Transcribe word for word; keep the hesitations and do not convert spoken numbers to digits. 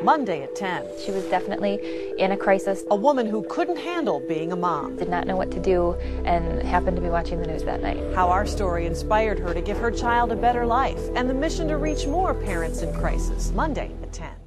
Monday at ten. She was definitely in a crisis. A woman who couldn't handle being a mom. Did not know what to do and happened to be watching the news that night. How our story inspired her to give her child a better life and the mission to reach more parents in crisis. Monday at ten.